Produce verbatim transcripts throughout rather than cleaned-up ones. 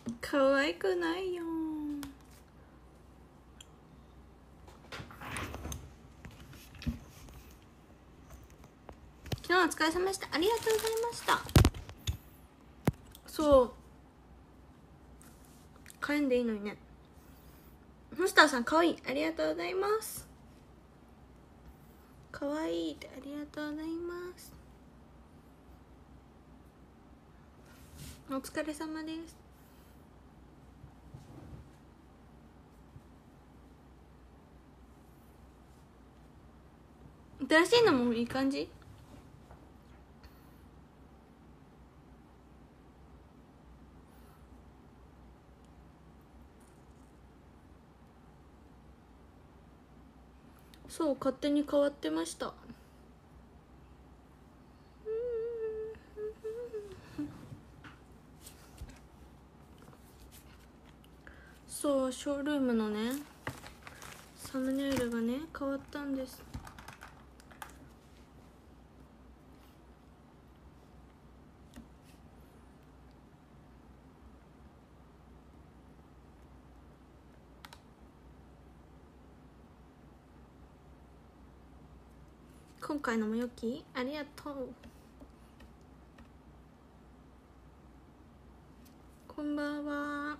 可愛くないよ。昨日はお疲れ様でした。ありがとうございました。そう帰んでいいのにね。ホスターさん可愛い、ありがとうございます。可愛いってありがとうございます。お疲れ様です。新しいのもいい感じ。そう勝手に変わってました。そうショールームのねサムネイルがね変わったんです。今回のもよきありがとう。こんばんは。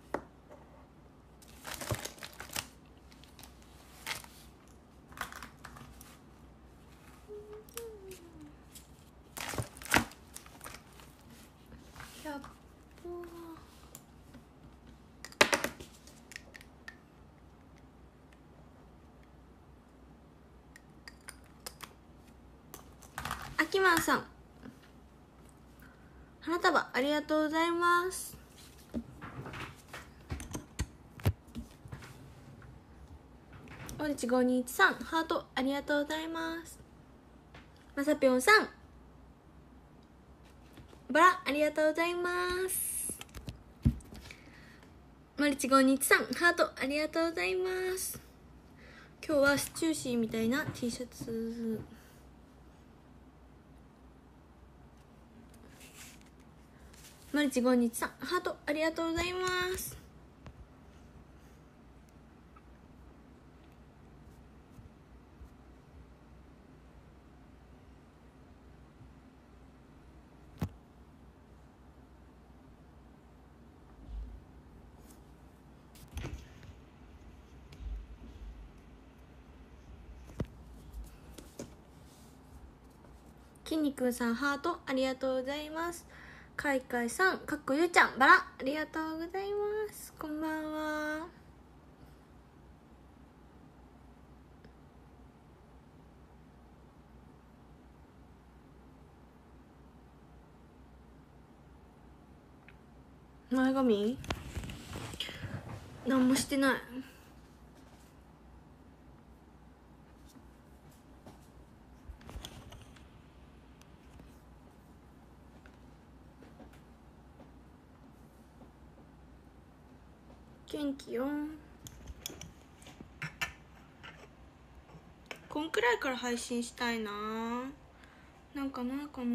ひゃっぽあきまんさん花束ありがとうございます。おいちごにいちさんハートありがとうございます。まさぴょんさんバラありがとうございます。まるちごにいちさんハートありがとうございます。今日はスチューシーみたいな T シャツ。まるちごにいちさんハートありがとうございます。きんにくんさんハートありがとうございます。かいかいさんかっこゆうちゃんバラありがとうございます。こんばんは。前髪何もしてない。元気よ。こんくらいから配信したいな。なんかないかな。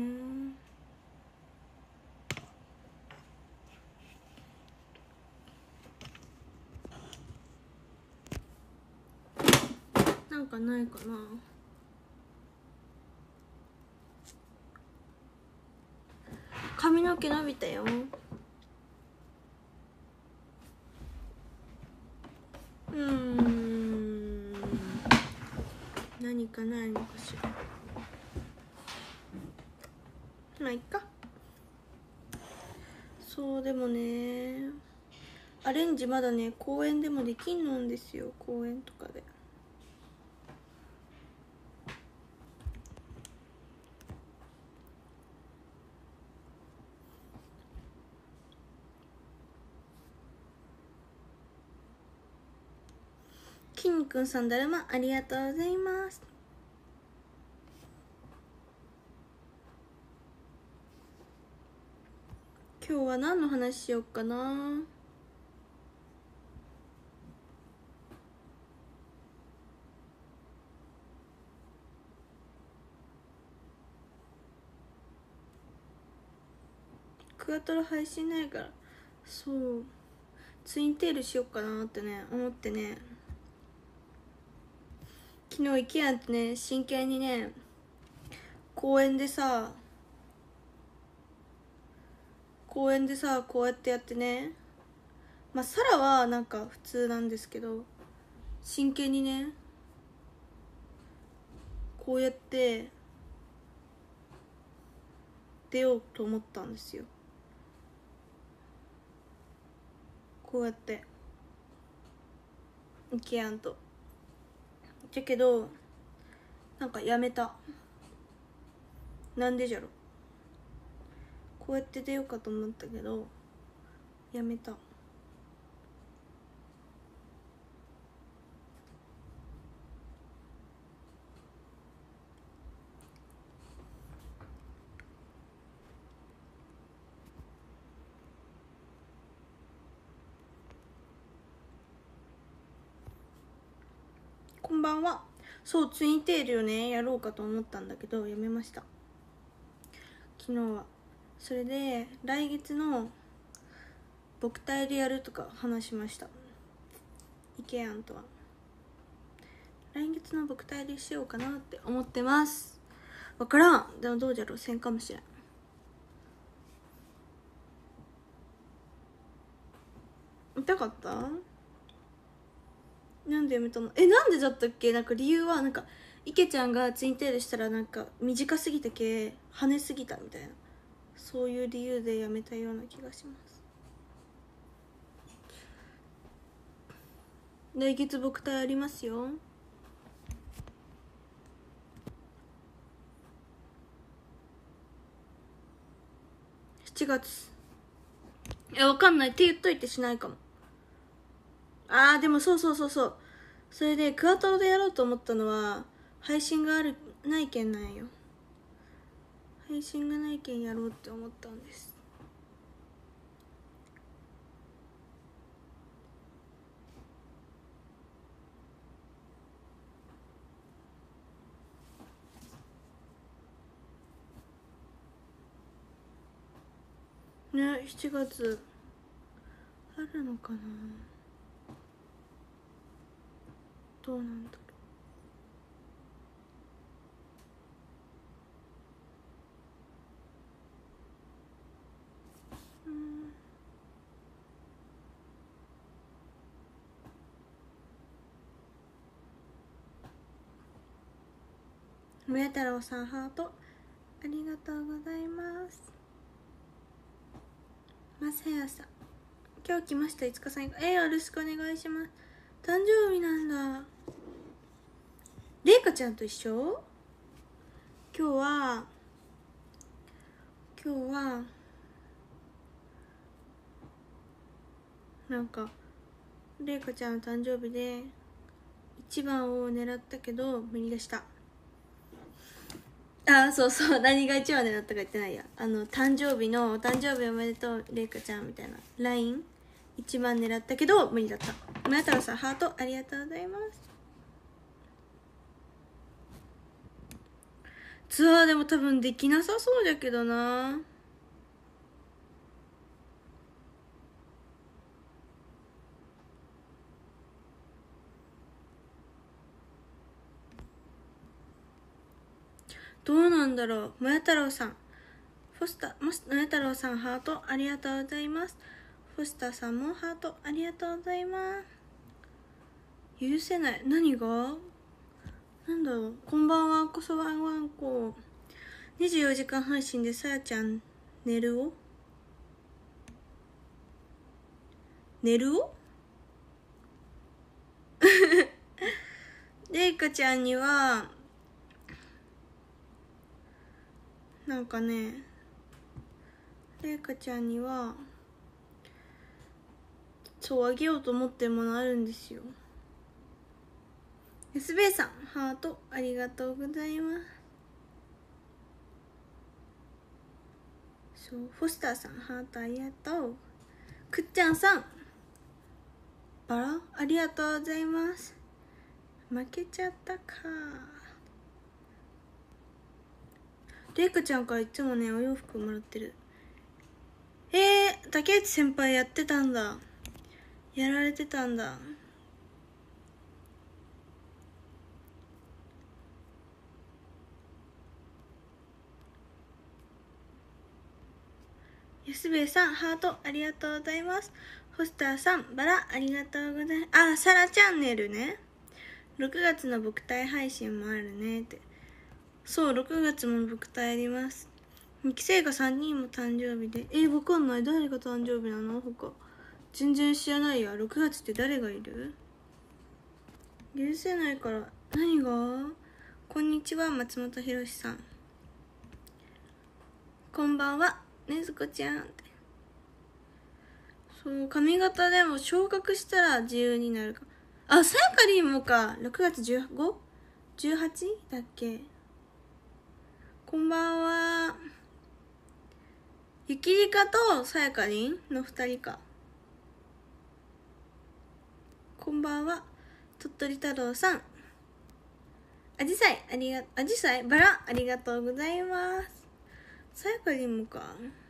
なんかないかな。髪の毛伸びたよ。うーん何かないのかしら。まあいっか。そうでもねアレンジまだね公園でもできんのんですよ。公園とかできんにくんさんだるまありがとうございます。今日は何の話しようかな。クワトロ配信ないからそうツインテールしようかなってね思ってね、昨日 IKEA ってね真剣にね公園でさ公園でさこうやってやってね、まあサラはなんか普通なんですけど、真剣にねこうやって出ようと思ったんですよ。こうやっていけやんと。だけどなんかやめた。なんでじゃろ。こうやって出ようかと思ったけどやめた。こんばんは。そうツインテールをねやろうかと思ったんだけどやめました、昨日は。それで来月の僕体でやるとか話しました、イケアンとは。来月の僕体でしようかなって思ってます。わからん。でもどうじゃろう、せんかもしれん。痛かった？なんでやめたの？え、なんでだったっけ？なんか理由はなんか池ちゃんがツインテールしたらなんか短すぎたけ跳ねすぎたみたいな、そういう理由でやめたような気がします。来月僕体ありますよ。しちがつ。え、わかんないって言っといてしないかも。あーでもそうそうそうそう、それでクワトロでやろうと思ったのは配信があるないけんなんよ。配信がないけんやろうって思ったんです。ね、しちがつあるのかな。どうなんだろう。うん宮太郎さんハートありがとうございます。まさやさん今日来ました。いつかさんえー、よろしくお願いします。誕生日なんだ。れいかちゃんと一緒。今日は今日はなんかれいかちゃんの誕生日でいちばんを狙ったけど無理でした。あ、そうそう、何がいちばん狙ったか言ってないや。あの誕生日のお誕生日おめでとうれいかちゃんみたいな ライン 一番狙ったけど無理だった。村太郎さんハートありがとうございます。ツアーでも多分できなさそうだけどな。どうなんだろう。村太郎さんフォスターもし村太郎さんハートありがとうございます。フォスターさんもハートありがとうございます。許せない。何がなんだろう。こんばんはこそワンワンコ。にじゅうよじかん配信でさやちゃん寝るお寝るおれいかちゃんにはなんかね、れいかちゃんにはそうあげようと思ってるものあるんですよ。エスベイさんハートありがとうございます。そうフォスターさんハートありがとう。くっちゃんさんバラありがとうございます。負けちゃったか。れいかちゃんからいつもねお洋服もらってる。えー、 竹内先輩やってたんだ。やられてたんだ。安部さんハートありがとうございます。ホスターさんバラありがとうございます。あ、サラチャンネルね。ろくがつの僕体配信もあるねって。そう、ろくがつも僕体あります。にき生がさんにんも誕生日で。えー、わかんない。誰が誕生日なの他。全然知らないや。ろくがつって誰がいる？許せないから。何が？こんにちは、松本博さん。こんばんは、ねずこちゃんって。そう、髪型でも昇格したら自由になるか。あ、さやかりんもか。ろくがつじゅうご？ じゅうはち だっけ。こんばんは。ゆきりかとさやかりんのふたりか。こんばんは。鳥取太郎さん。あじさい、ありが、あじさい、バラ、ありがとうございます。さやかりんもか。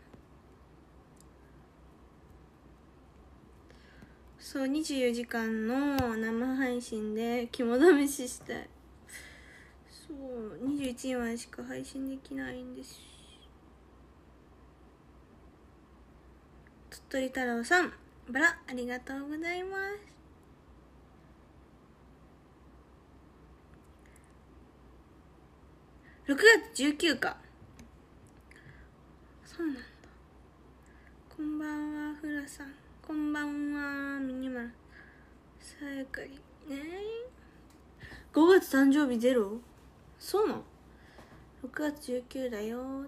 そう、にじゅうよじかんの生配信で肝試ししたい。そう、にじゅういちにまでしか配信できないんです。鳥取太郎さん、バラ、ありがとうございます。ろくがつじゅうくにちか。そうなんだ。こんばんは、フラさん。こんばんは、ミニマル。さやかりね。ごがつ誕生日ゼロ？そうなの？ ろく 月じゅうくだよーって。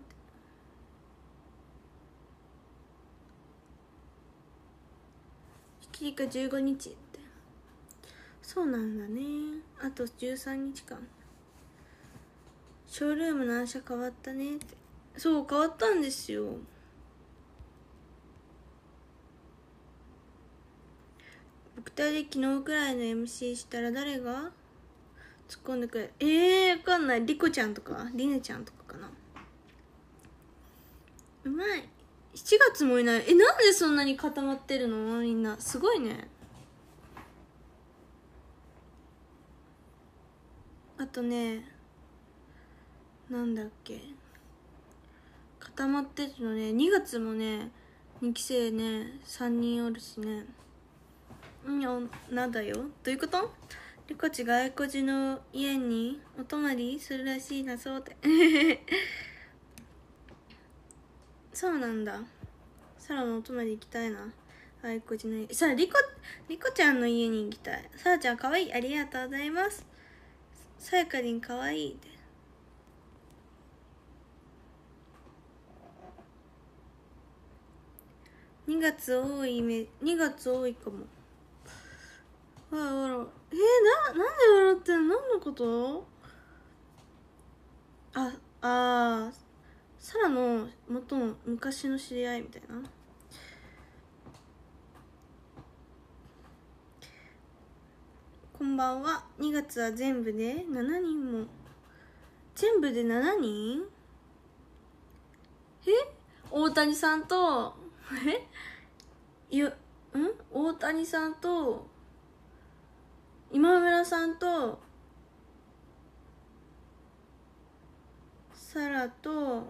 ひきりかじゅうごにちって。そうなんだね。あとじゅうさんにちかん。ショールームの暗車変わったねって。そう、変わったんですよ。僕たちで昨日くらいの エムシー したら誰が突っ込んでくれる？えー、わかんない。リコちゃんとかリネちゃんとかかな。うまい。しちがつもいない。え、なんでそんなに固まってるのみんな。すごいね。あとね、なんだっけ、固まってるのね。にがつもね、にき生ねさんにんおるしね。うん、女だよ。どういうこと？リコチ外国人の家にお泊まりするらしいな。そうでそうなんだ。サラのお泊まり行きたいな。外国人の家。さあ、リコリコちゃんの家に行きたい。サラちゃんかわいい、ありがとうございます。さやかりんかわいいって。にがつ多いめにがつ多いかも。わらわら。えー、な、なんで笑ってんの？何のこと？あ、あー、サラの元の昔の知り合いみたいな。こんばんは。にがつは全部でしちにんも。全部でしちにん？え？大谷さんとえいや、ん大谷さんと今村さんとサラと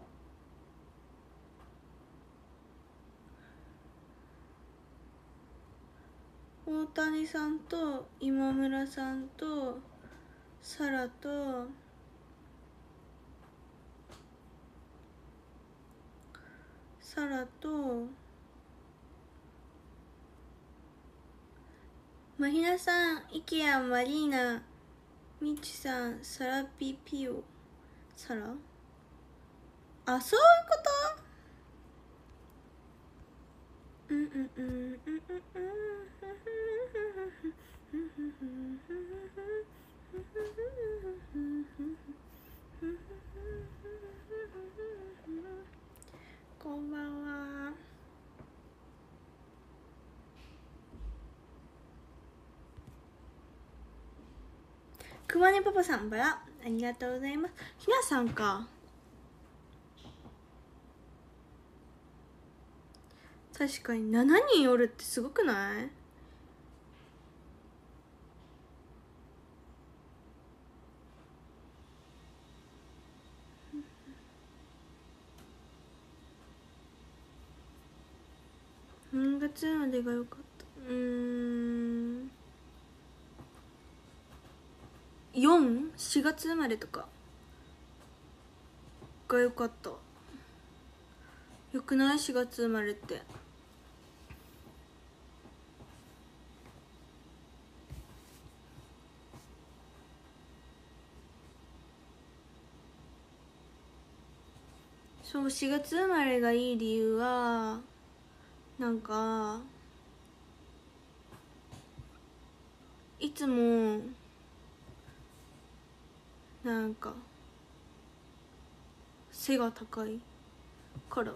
大谷さんと今村さんとサラとサラとマヒナさん、イケア、マリーナ、ミチさん、サラピピオ、サラ？あ、そういうこと？うんうんうんうんうんうんこんばんは。くまねパパさん、バラありがとうございます。ひなさんか。 確かにしちにんおるってすごくない？何月までが良かった？うーんよん、しがつ生まれとかが良かった。よくない？ し 月生まれって。そう、しがつ生まれがいい理由はなんかいつもなんか背が高いから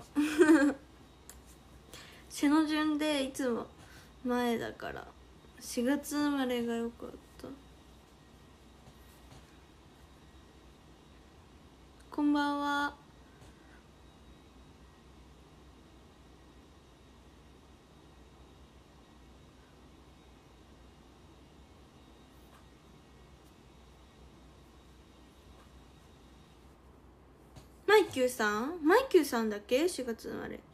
背の順でいつも前だからしがつ生まれが良かった。こんばんは。マイキューさんマイキューさんだっけ？ し 月生まれ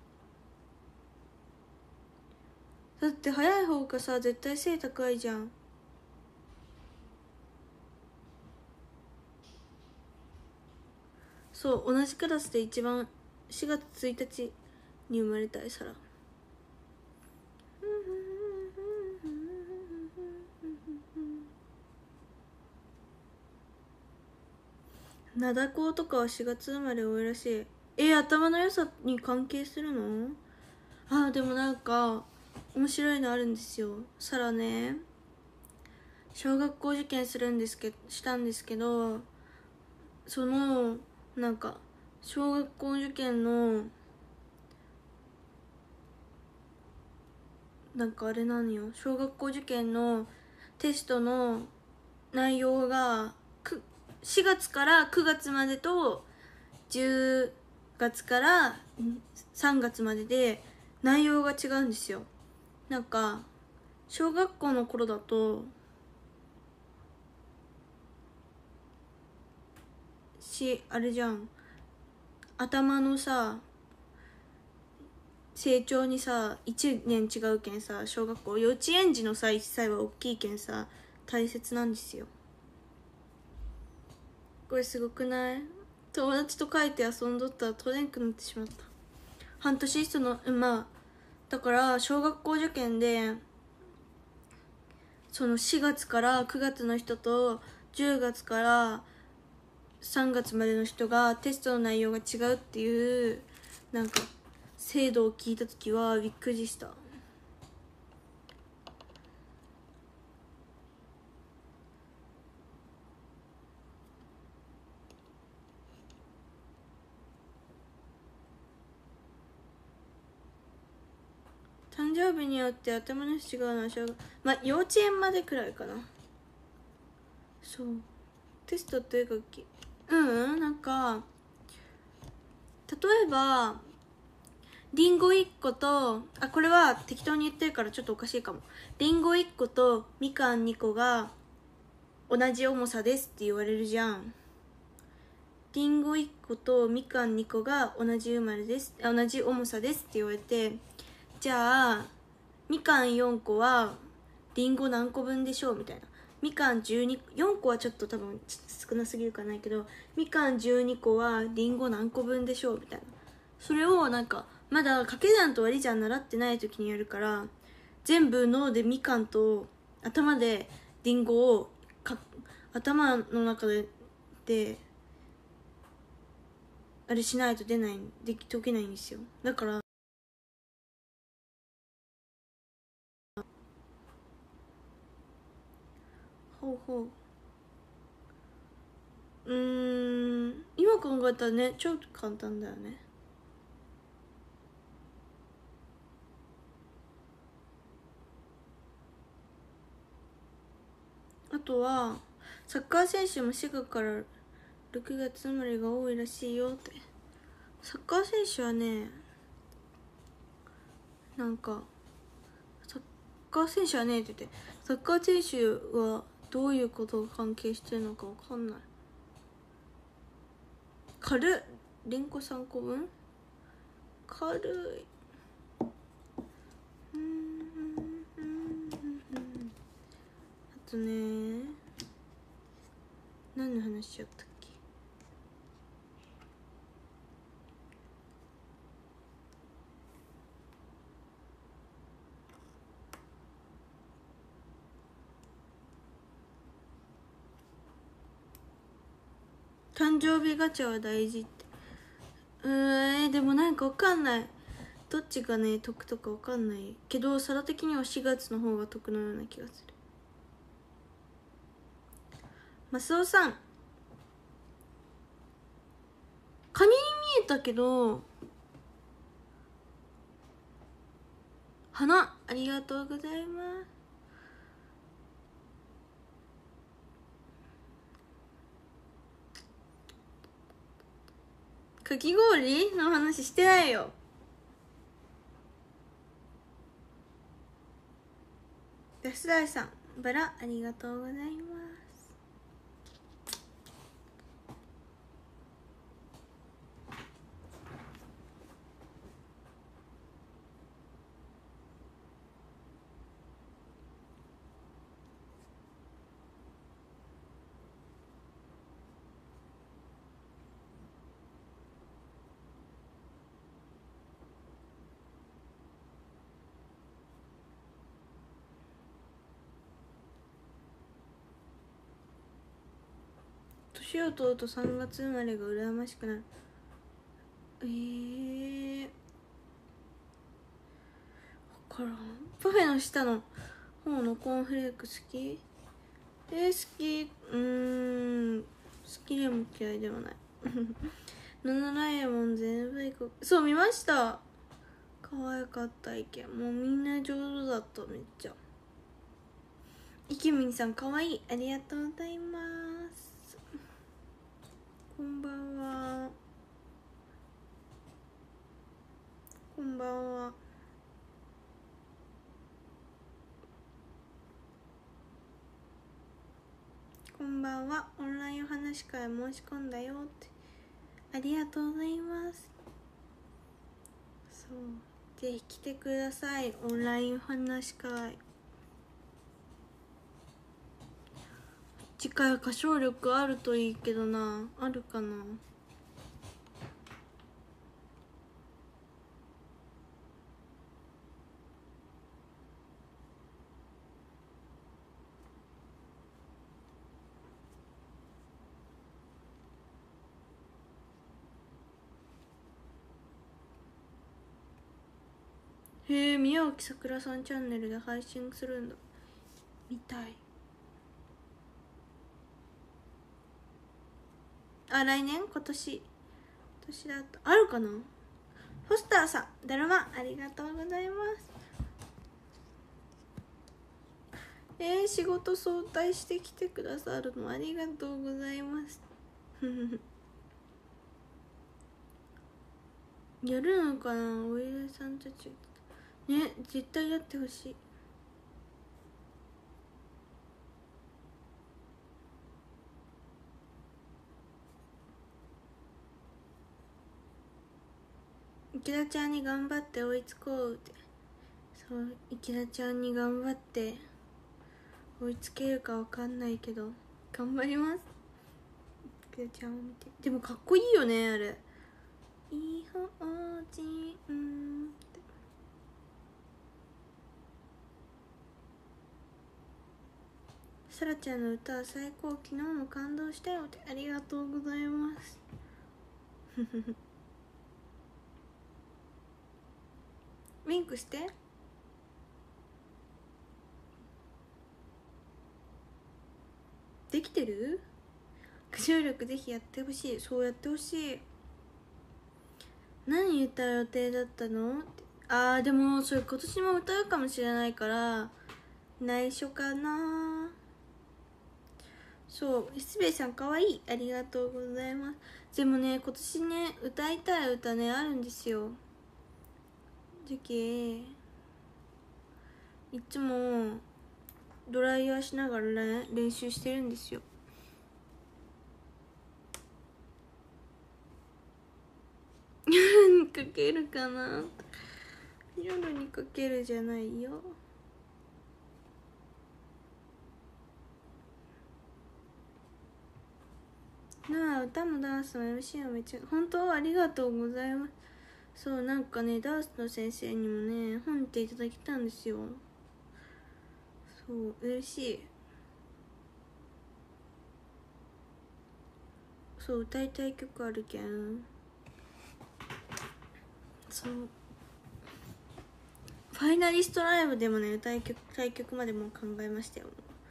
だって早い方がさ絶対背高いじゃん。そう、同じクラスで一番しがつついたちに生まれたいサラ。灘高とかはしがつ生まれ多いらしい。えー、頭の良さに関係するの？あーでもなんか面白いのあるんですよ。サラね小学校受験するんですけしたんですけど、そのなんか小学校受験のなんかあれなのよ、小学校受験のテストの内容がしがつからくがつまでとじゅうがつからさんがつまでで内容が違うんですよ。なんか小学校の頃だとしあれじゃん、頭のさ成長にさいちねん違うけんさ、小学校幼稚園児のさいっさいは大きいけんさ大切なんですよ。これすごくない？友達と書いて遊んどったら取れんくなってしまった。半年そのまあだから小学校受験でそのしがつからくがつの人とじゅうがつからさんがつまでの人がテストの内容が違うっていうなんか制度を聞いた時はびっくりした。誕生日によって頭の質違うのは小学まあ幼稚園までくらいかな。そうテストっていうかうんうんなんか例えばリンゴいっことあこれは適当に言ってるからちょっとおかしいかも。リンゴいっことみかんにこが同じ重さですって言われるじゃん。リンゴいっことみかんにこが同じ生まれです同じ重さですって言われて、じゃあみかんよんこはリンゴ何個分でしょうみたいな。みかんじゅうに、よんこはちょっと多分少なすぎるかないけど、みかんじゅうにこはリンゴ何個分でしょうみたいな。それをなんかまだ掛け算と割り算習ってない時にやるから、全部脳でみかんと頭でリンゴをか頭の中でであれしないと出ないでき解けないんですよ。だからほうほううーん今考えたらね超簡単だよね。あとはサッカー選手もしがつからろくがつ生まれが多いらしいよって。サッカー選手はねなんかサッカー選手はねって言って、サッカー選手はどういうことが関係してるのかわかんない。軽いレンコさんこぶん軽い。うんうんうんうん。あとね、何の話しちゃったっけ。誕生日ガチャは大事って。うーん、でもなんかわかんない、どっちがね得とかわかんないけど、皿的にはしがつの方が得のような気がする。マスオさん、カニに見えたけど花、ありがとうございます。かき氷の話してないよ。安田さん、バラありがとうございます。年を取るとさんがつ生まれが羨ましくなる。えー、分からん。パフェの下の方のコーンフレーク好き？えー、好き。うーん、好きでも嫌いでもない。ナナラエモン全部いく。そう、見ました。可愛かった意見。もうみんな上手だった。めっちゃ。イケミンさん可愛い、ありがとうございます。こんばんは。こんばんは。こんばんは。オンラインお話し会申し込んだよって。ありがとうございます。そう、ぜひ来てください。オンラインお話し会。次回は歌唱力あるといいけどな。あるかな。へえ、宮脇さくらさんチャンネルで配信するんだ。見たい。あ、来年？今年今年だとあるかな。フォスターさん、だるまありがとうございます。えー、仕事早退してきてくださるのありがとうございます。やるのかな、お偉いさんたちね。絶対やってほしい。池田ちゃんに頑張って追いつこうって。そう、池田ちゃんに頑張って追いつけるかわかんないけど頑張ります。池田ちゃんを見て。でもかっこいいよね、あれ。いい方針ってさらちゃんの歌は最高、昨日も感動したよって。ありがとうございます。ウィンクして。できてる？歌唱力ぜひやってほしい。そうやってほしい。何歌う予定だったのって。あー、でもそれ今年も歌うかもしれないから内緒かな。そう、すべさんかわいい、ありがとうございます。でもね、今年ね歌いたい歌ねあるんですよ。じゃけいつもドライヤーしながら、ね、練習してるんですよ。夜にかけるかな。夜にかけるじゃないよ。なあ、歌もダンスも エムシー もめっちゃ本当ありがとうございます。そう、なんかね、ダンスの先生にもね本っていただきたんですよ。そう嬉しい。そう歌いたい曲あるけん。そうファイナリストライブでもね歌い曲歌い曲までもう考えましたよ。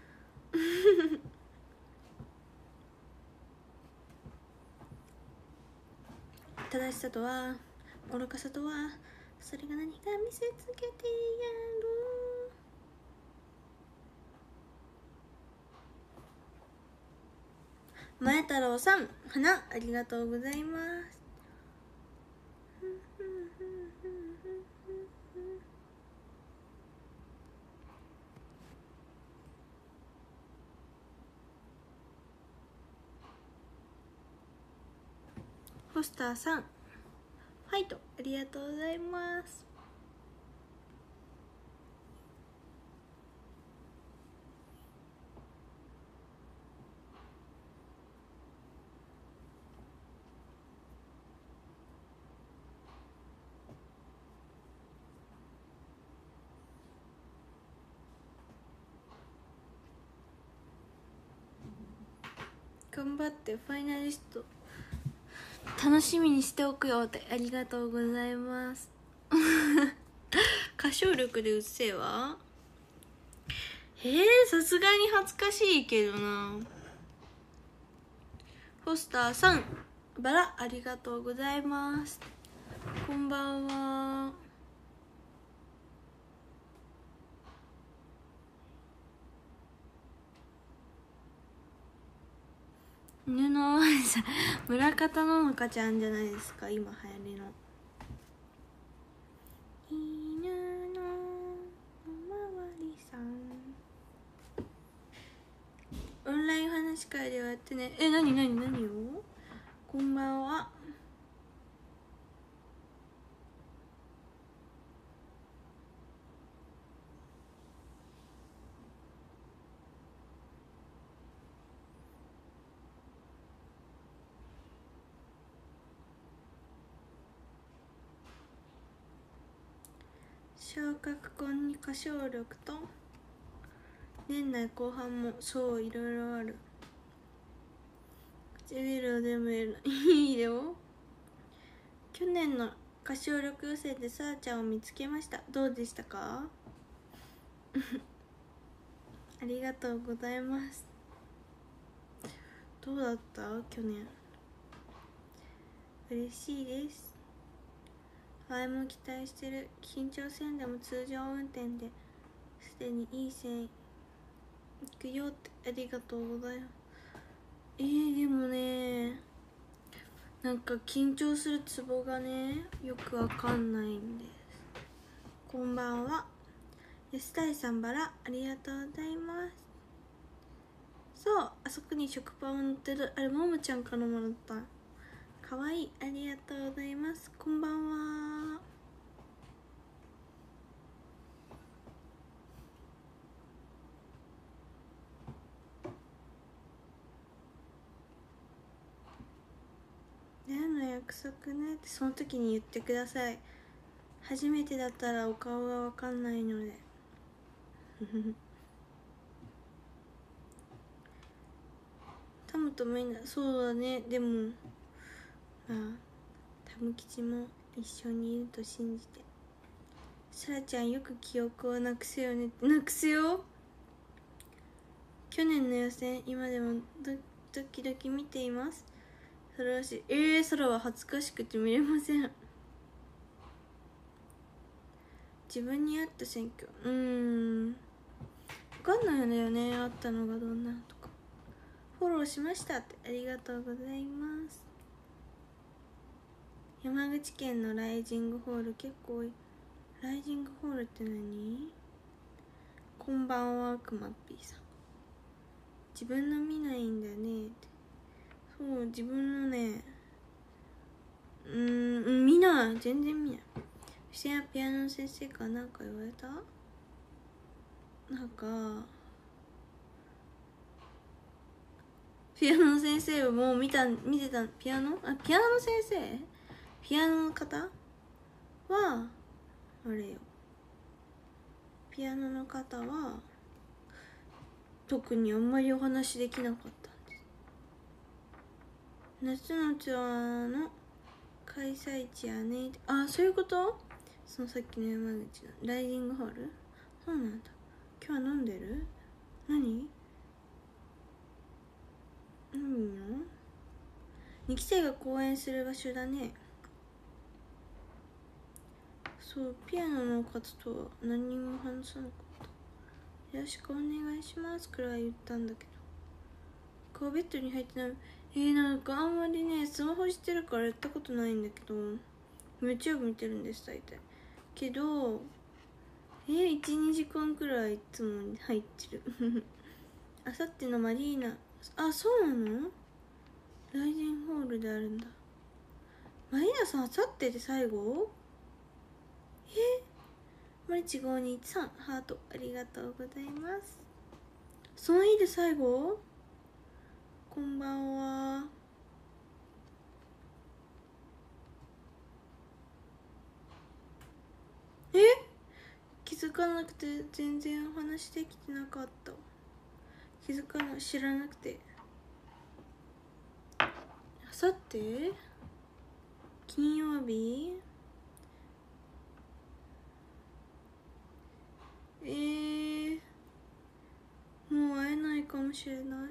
正しさとは愚かさとはそれが何か見せつけてやる。前太郎さん、花ありがとうございます。ホスターさん、ファイトありがとうございます。頑張ってファイナリスト楽しみにしておくよって。ありがとうございます。歌唱力でうっせえわ。えー、さすがに恥ずかしいけどな。ホスターさん、バラありがとうございます。こんばんは。犬の村方ののかちゃんじゃないですか、今流行りの。犬のおまわりさん、オンライン話し会ではやってね。え、なになになにを。こんばんは。小学校に歌唱力と年内後半もそういろいろある。唇をでもやるいいよ。去年の歌唱力予選でさあちゃんを見つけました。どうでしたか？ありがとうございます。どうだった去年。嬉しいです。前も期待してる。緊張せんでも通常運転ですでにいい線いくよって。ありがとうございます。えー、でもねなんか緊張するツボがねよくわかんないんです。こんばんは。安谷さん、バラありがとうございます。そう、あそこに食パンを乗ってるあれももちゃんからもらった。かわいい。ありがとうございます。こんばんは。何の約束ねってその時に言ってください。初めてだったらお顔がわかんないので。タムとみんなそうだね。でもまあタム吉も一緒にいると信じて。さらちゃんよく記憶をなくすよねって。なくすよ。去年の予選今でもドドキドキ見ています。それらしい。えー、空は恥ずかしくて見れません。自分に合った選挙、うーん分かんないんだよね、あったのがどんなとか。フォローしましたって。ありがとうございます。山口県のライジングホール結構多い。ライジングホールって何？ こんばんはくまっぴーさん。自分の見ないんだねって。そう、自分のね、うーん、見ない、全然見ない。そしてピアノの先生から何か言われた？なんかピアノの先生も見た、見てた、ピアノあ、ピアノの先生ピアノの方は、あれよ。ピアノの方は、特にあんまりお話できなかったんです。夏のツアーの開催地やね。あ、そういうこと？そのさっきの山口のライジングホール？そうなんだ。今日は飲んでる？何？何の？にき生が公演する場所だね。そう、ピアノの方とは何にも話さなかった。よろしくお願いしますくらい言ったんだけど、こうベッドに入ってない。えー、なんかあんまりね、スマホしてるからやったことないんだけど、 YouTube 見てるんです大体。けどえー、いちにじかんくらいいつも入ってるあさってのマリーナ、あ、そうなの？ライジンホールであるんだ。マリーナさんあさってで最後？えー、マリチごーにいちさんハートありがとうございます。その日で最後？こんばんは。え？気づかなくて全然お話できてなかった。気づかない、知らなくて。あさって金曜日？えー、もう会えないかもしれない。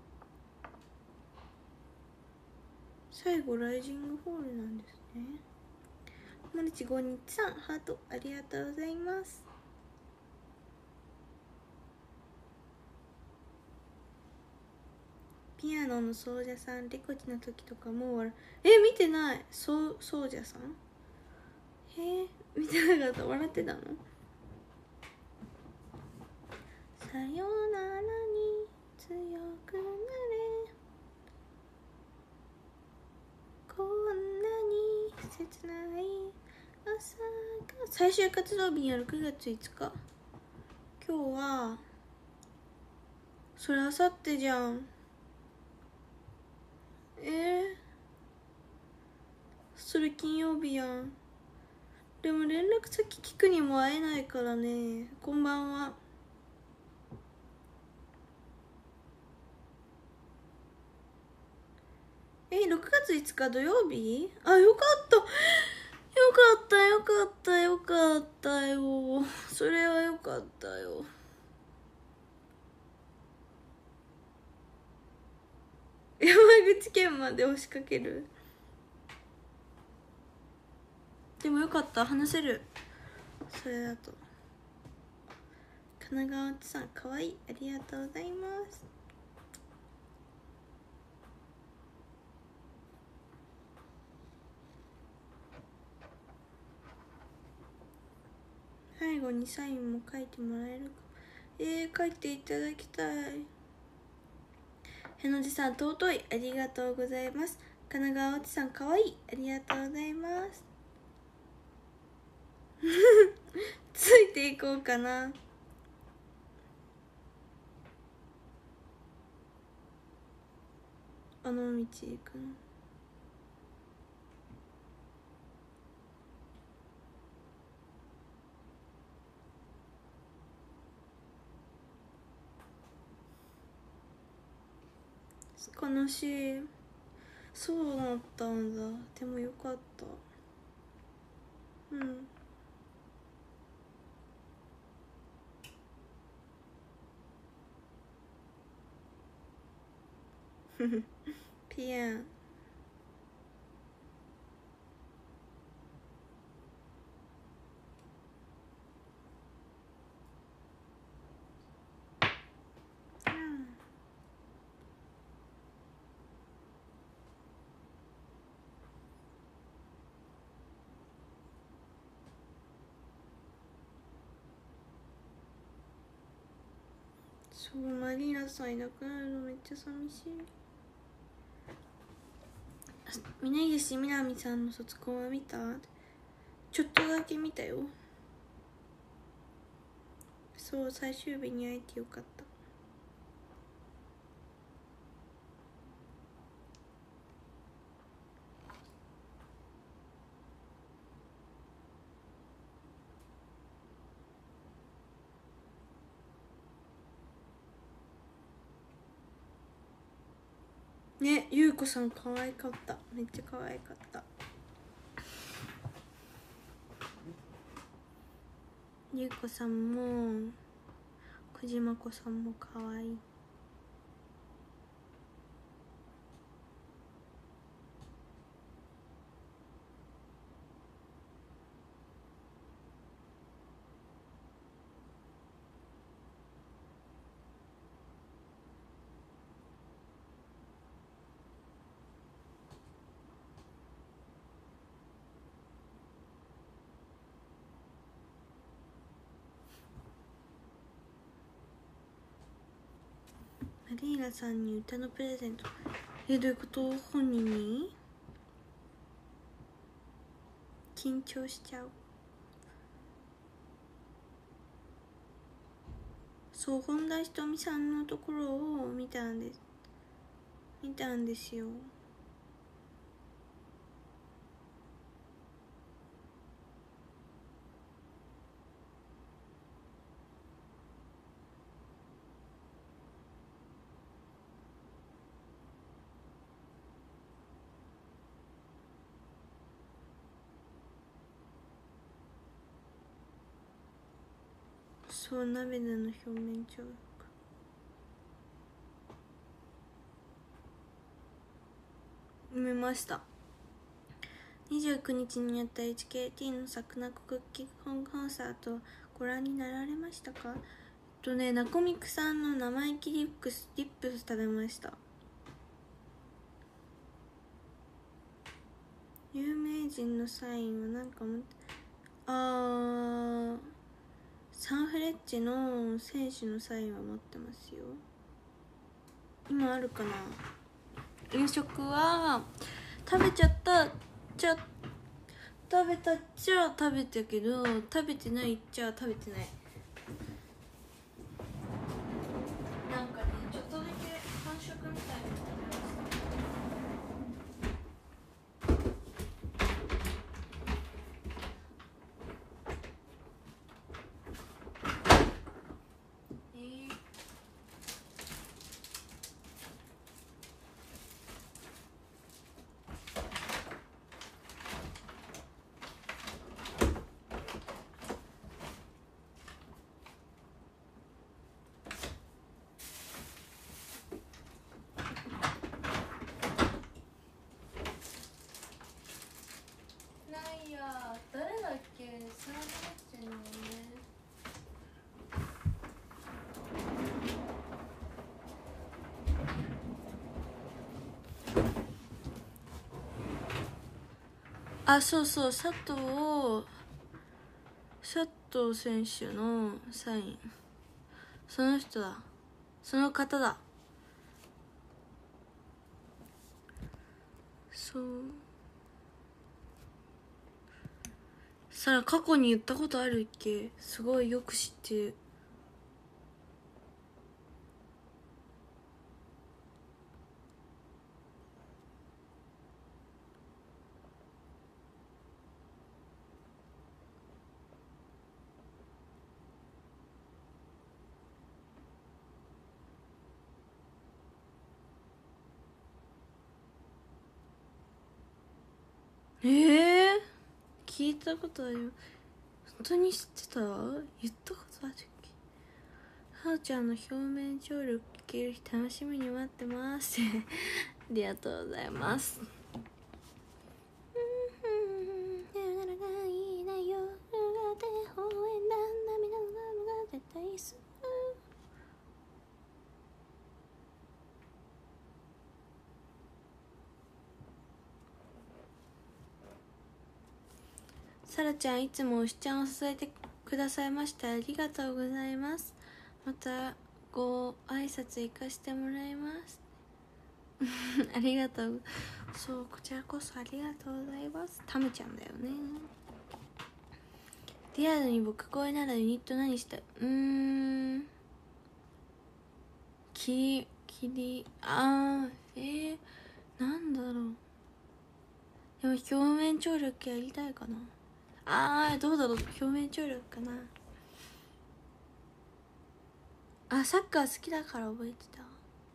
最後ライジングホールなんですね。マルチごにちさんハートありがとうございます。ピアノの奏者さん、レコチの時とかもう笑え見てない。そう奏者さん、へえ見てなかった。笑ってたの？さよならに強くなれ、こんなに切ない朝が。最終活動日はろくがついつか。今日はそれあさってじゃん。えー、それ金曜日やん。でも連絡先聞くにも会えないからね。こんばんは。えろくがついつか土曜日？あ、よかったよかったよかったよかったよ。それはよかったよ。山口県まで押しかける。でもよかった、話せる。それだと。神奈川内さんかわいい、ありがとうございます。最後にサインも書いてもらえるか。えー、書いていただきたい。へのじさん尊い、ありがとうございます。神奈川内さんかわいい、ありがとうございます。ついていこうかな。あの道行くの。悲しい。そうだったんだ。でもよかった。うんピエン。 そう、マリーナさんいなくなるのめっちゃ寂しい。峯岸みなみさんの卒コンは見た？ちょっとだけ見たよ。そう、最終日に会えてよかった。ね、ゆうこさん可愛かった。めっちゃ可愛かった。ゆうこさんも小島子さんも可愛い。マリーナさんに歌のプレゼント。え、どういうこと？本人に？緊張しちゃう。そう、本田仁美さんのところを見たんです見たんですよ。そう、鍋での表面張力。見ました。にじゅうくにちにやった エイチケーティー のサクナククッキー本コンサートご覧になられましたか？えっとね、ナコミクさんの生意気リップスリップス食べました。有名人のサインはなんかもあーサンフレッチェの選手のサインは持ってますよ。今あるかな。夕食は食べちゃったじゃ食べたっちゃ食べたけど食べてないっちゃ食べてない。なんかね、ちょっとだけ完食みたいなの食べました。えーないや、誰だっけ？サンフレッチェのね。あ、そうそう、佐藤佐藤選手のサイン。その人だ。その方だ。そう。さら過去に言ったことあるっけ？すごいよく知ってる。えー、聞いたことあるよ。本当に知ってた？言ったことあるっけ？はーちゃんの表面張力聞ける日楽しみに待ってますありがとうございます。さらちゃん、いつもおしちゃんを支えてくださいましてありがとうございます。またこ挨拶行かしてもらいますありがとう。そう、こちらこそありがとうございます。タムちゃんだよね。リアルに僕声ならユニット何したい？うーんききりあーえー、なんだろう。でも表面張力やりたいかな。あーどうだろう、表面張力かな。あ、サッカー好きだから覚えてた。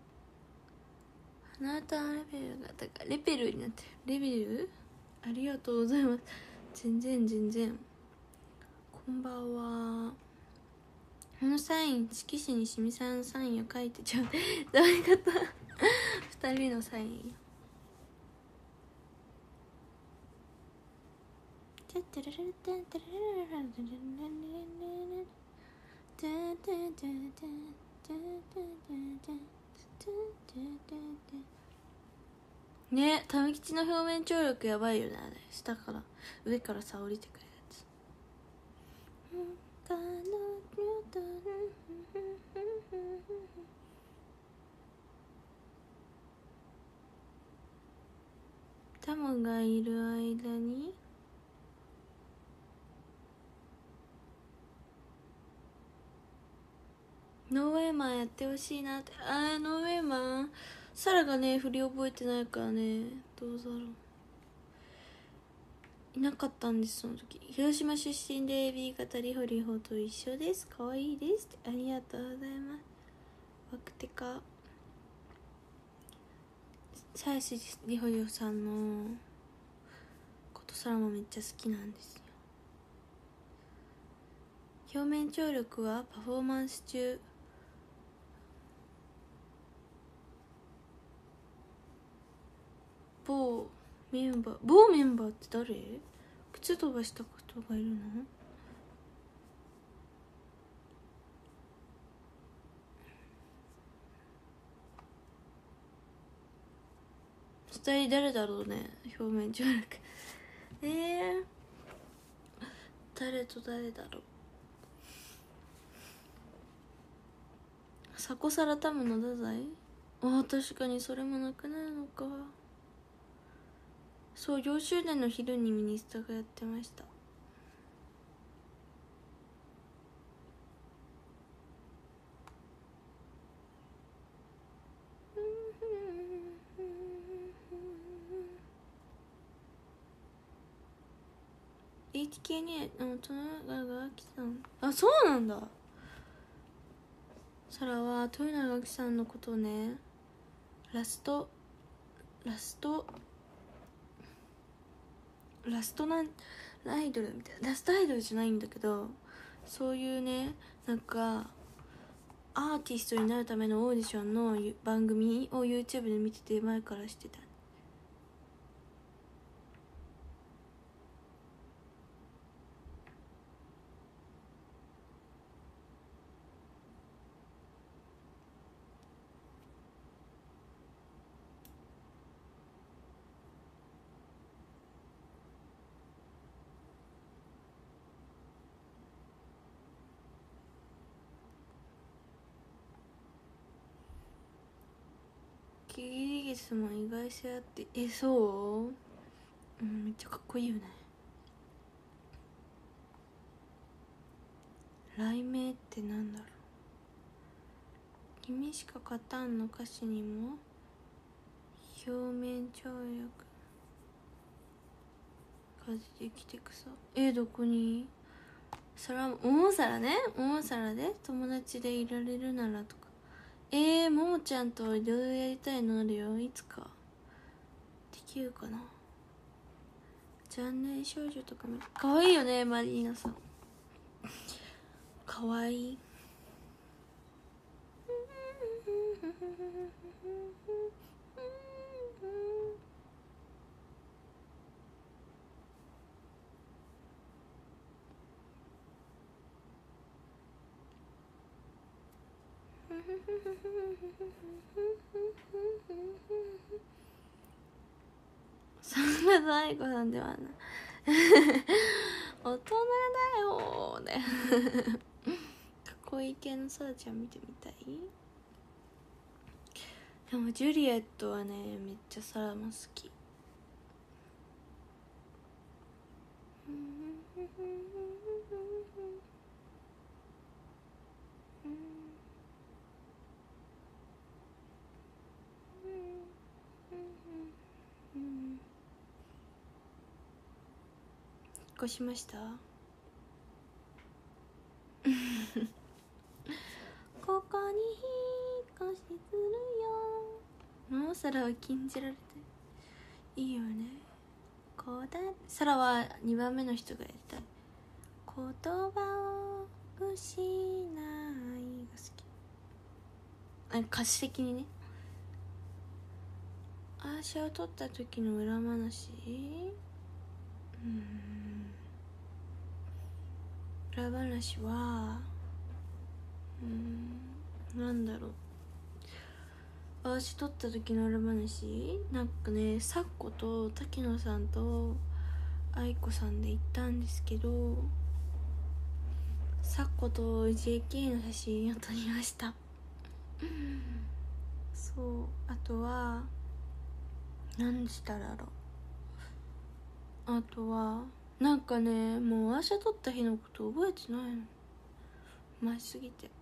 あなたのレベルが高い。レベルになってる。レベルありがとうございます。全然全然。こんばんは。このサイン、色紙にしみさんのサインを書いてちゃうどういうこと二人のサイン。ね、タム吉の表面張力やばいよね。あれ下から上からさ降りてくるやつ。タムがいる間にノーウェイマンやってほしいなって。あーノーウェイマンサラがね振り覚えてないからね、どうだろう。いなかったんですその時。広島出身で エービー 型リホリホと一緒です。可愛いですって。ありがとうございます。ワクテカ鞘師リホリホさんのことサラもめっちゃ好きなんですよ。表面張力はパフォーマンス中某メンバー某メンバーって誰？靴飛ばした人がいるの？二人誰だろうね。表面張力えー、誰と誰だろう。サコサラタムの太宰。あ確かにそれもなくなるのか。そう、よんしゅうねんの昼にミニスタがやってました。エイチケー にのトナガが来たの。あ、そうなんだ。サラは豊永明さんのことをね、ラストラストラストなんアイドルみたいな、ラストアイドルじゃないんだけど、そういうね、なんかアーティストになるためのオーディションの番組を YouTube で見てて前からしてた。キリギリスも意外性あって、えそう、うん、めっちゃかっこいいよね。雷鳴ってなんだろう。君しか勝たんの歌詞にも表面張力が出てきてくさ。えどこにサラ大皿ね、大皿で友達でいられるならとか。えー、ももちゃんといろいろやりたいのあるよ。いつかできるかな。残念少女とかもかわいいよね。マリーナさんかわいい。そんな大悟さんではない大人だよーねかっこ愛い系のさらちゃん見てみたい。でもジュリエットはねめっちゃサラも好き。引っ越しましたここに引っ越しするよ。もうサラは禁じられていいよね。こうだサラはにばんめの人がやりたい。言葉を失いが好き。あ、歌詞的にね。足を取った時の裏話。うーん裏話はうーんなんだろう。足取った時の裏話なんかね、サッコと滝野さんと愛子さんで行ったんですけど、サッコと ジェーケー の写真を撮りましたそう、あとは何したらろう。あとはなんかね、もう足取った日のこと覚えてないの、前すぎて。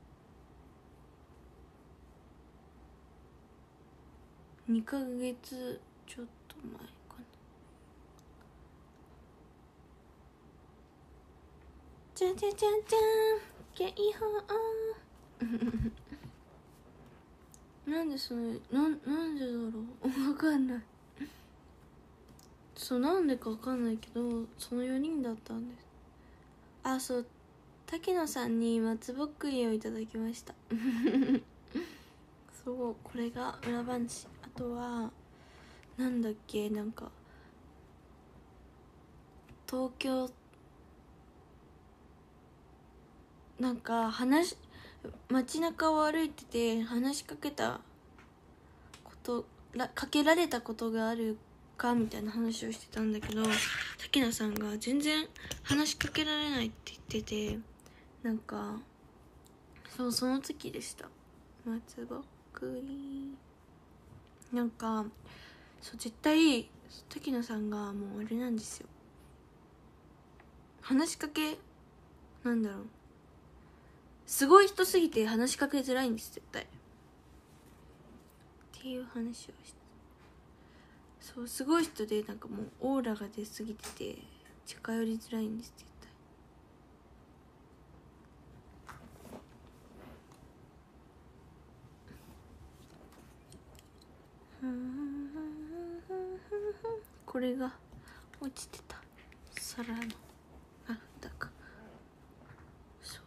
にかげつちょっと前かな。じゃじゃじゃじゃん警報なんでそれな、なんでだろうわかんない。そう、なんでかわかんないけどそのよにんだったんです。あ、そう、滝野さんに松ぼっくりをいただきましたそう、これが裏話。あとはなんだっけ、なんか東京なんか話街中を歩いてて話しかけたことらかけられたことがあるかみたいな話をしてたんだけど、滝野さんが全然話しかけられないって言ってて、なんかそうその時でした。松ぼっくりなんかそう絶対滝野さんがもうあれなんですよ、話しかけなんだろうすごい人すぎて話しかけづらいんです絶対っていう話をして、そうすごい人でなんかもうオーラが出すぎてて近寄りづらいんです絶対。これが落ちてた皿のあだかそう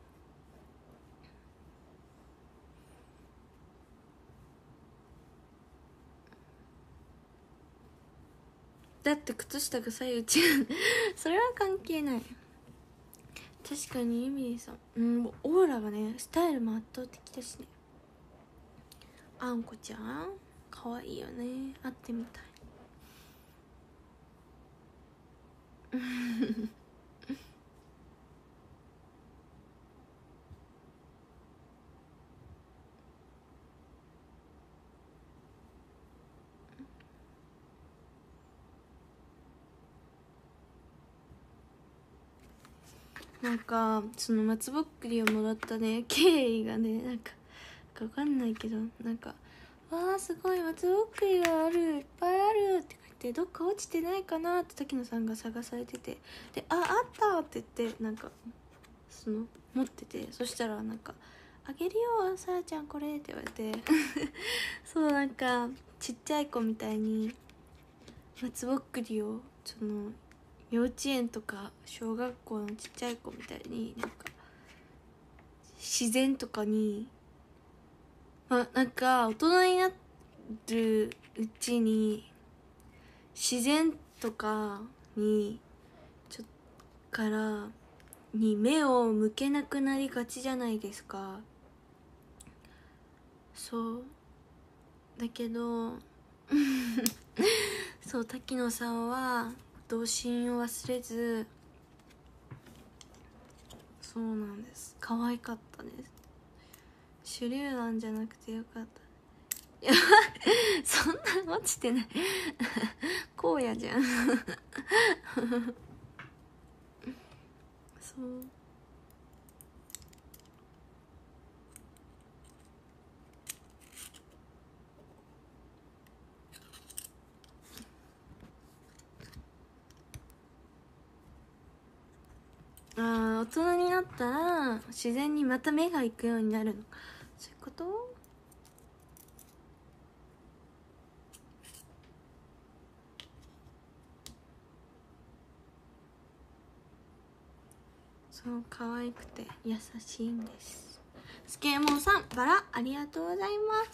だって靴下が左右違うそれは関係ない。確かにユミリさん、うん、オーラがねスタイルも圧倒的だしね。あんこちゃんかわいいよね、会ってみたいなんかその松ぼっくりをもらったね経緯がね、なんか分かんないけど、なんか「わあすごい松ぼっくりがあるいっぱいある」って書いて、どっか落ちてないかなって滝野さんが探されてて、で「ああった」って言ってなんかその持ってて、そしたらなんか「あげるよさらちゃんこれ」って言われてそうなんかちっちゃい子みたいに松ぼっくりをその幼稚園とか小学校のちっちゃい子みたいになんか自然とかに、まあなんか大人になるうちに自然とかにちょっからに目を向けなくなりがちじゃないですか。そうだけどそう滝野さんは童心を忘れず、そそうなんです。可愛かったです。手榴弾じゃなくてよかった。いやそんな落ちてないこうやじゃんそう。あー、大人になったら自然にまた目が行くようになるの、そういうこと？そう、可愛くて優しいんです。スケーモンさん、バラありがとうございます。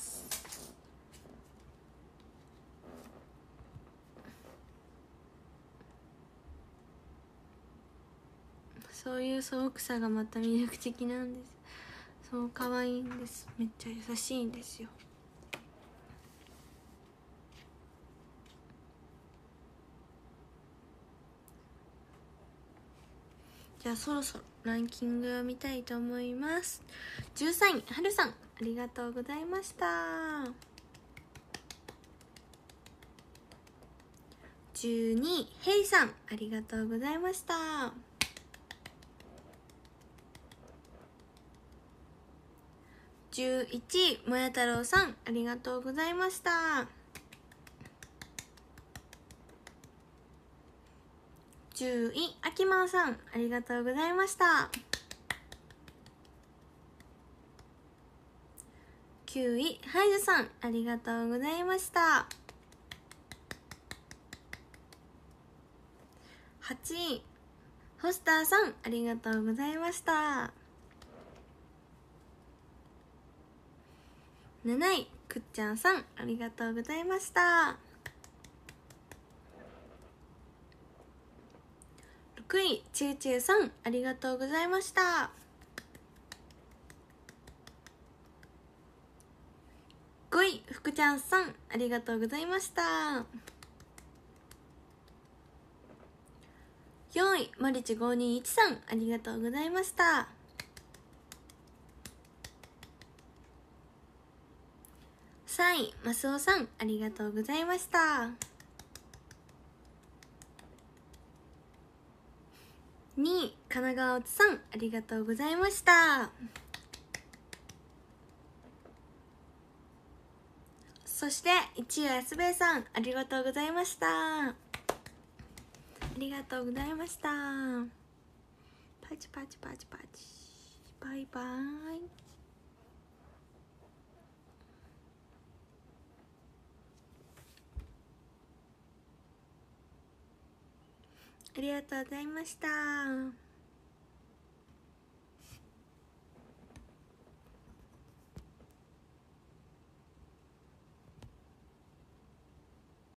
そういう素朴さがまた魅力的なんです。そう、可愛いんです。めっちゃ優しいんですよ。じゃあそろそろランキングを見たいと思います。じゅうさんい、はるさん、ありがとうございました。じゅうにい、ヘイさん、ありがとうございました。じゅういちい、もや太郎さん、ありがとうございました。じゅうい、あきまんさん、ありがとうございました。きゅうい、ハイジさん、ありがとうございました。はちい、ホスターさん、ありがとうございました。なない、くっちゃんさん、ありがとうございました。ろくい、ちゅうちゅうさん、ありがとうございました。ごい、ふくちゃんさん、ありがとうございました。よんい、まりちごーにーいちさん、ありがとうございました。さんい、ますおさん、ありがとうございました。にい、神奈川おつさん、ありがとうございました。そしていちいはやすべえさん、ありがとうございました。ありがとうございました。パチパチパチパチ、バイバイ。ありがとうございました。